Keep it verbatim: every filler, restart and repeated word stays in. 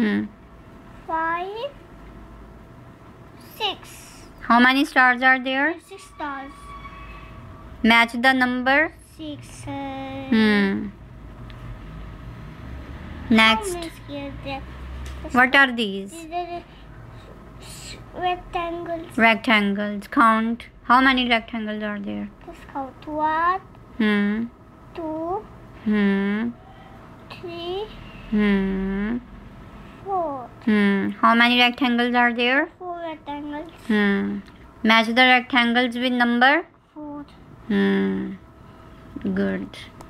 Hmm. five, six. How many stars are there? Six stars. Match the number. Six. Uh, Hmm. Next. how many squares there? What are these? These are s- rectangles. Rectangles. Count. How many rectangles are there? Let's count. One, Hmm. two, Hmm. three, Hmm. four. Hmm. How many rectangles are there? Four rectangles. Hmm. Match the rectangles with number. Four. Hmm. Good.